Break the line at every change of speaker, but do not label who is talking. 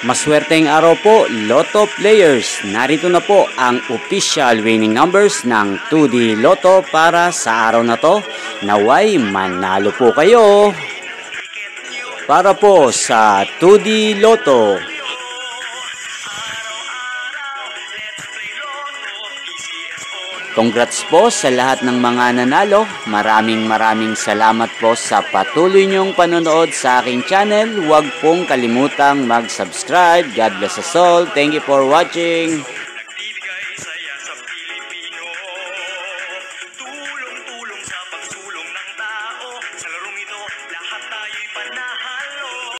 Maswerteng araw po, Lotto players. Narito na po ang official winning numbers ng 2D Lotto para sa araw na to. Naway manalo po kayo. Para po sa 2D Lotto. Congrats po sa lahat ng mga nanalo. Maraming salamat po sa patuloy niyong panonood sa aking channel. Huwag pong kalimutang mag-subscribe. God bless us all. Thank you for watching.